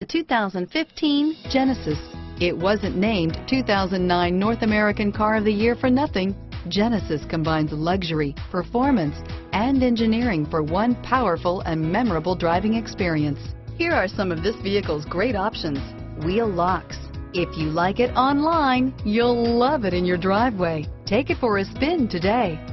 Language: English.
The 2015 Genesis. It wasn't named 2009 North American Car of the Year for nothing. Genesis combines luxury, performance, and engineering for one powerful and memorable driving experience. Here are some of this vehicle's great options: wheel locks. If you like it online, you'll love it in your driveway. Take it for a spin today.